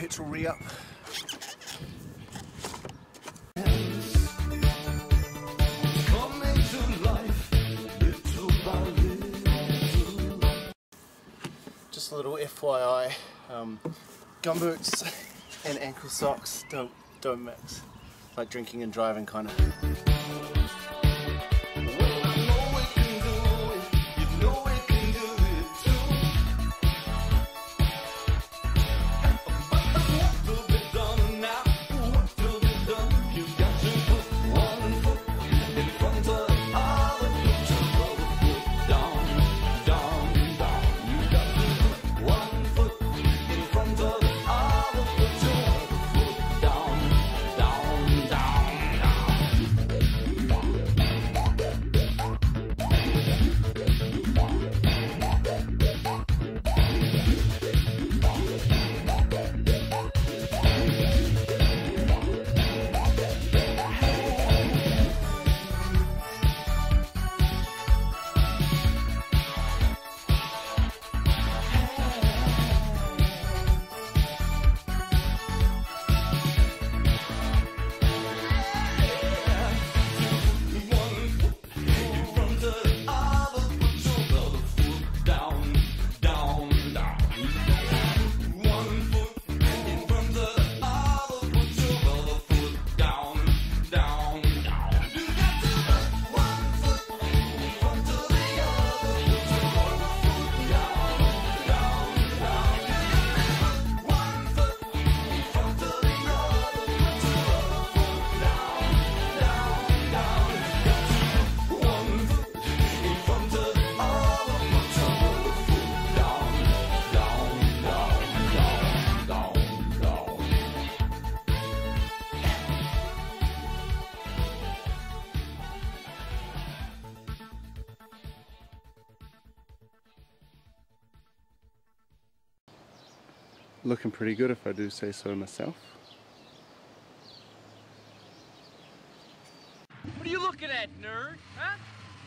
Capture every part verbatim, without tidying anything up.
petrol re-up. Just a little F Y I, um, gumboots and ankle socks don't don't mix. Like drinking and driving kind of. Looking pretty good if I do say so myself. What are you looking at, nerd? Huh?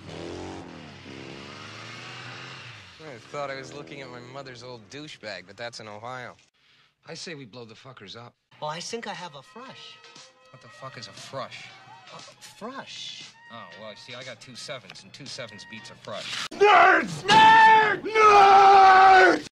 I thought I was looking at my mother's old douchebag, but that's in Ohio. I say we blow the fuckers up. Oh, I think I have a frush. What the fuck is a frush? A frush. Oh, well, see, I got two sevens, and two sevens beats a frush. Nerds! Nerd! Nerds!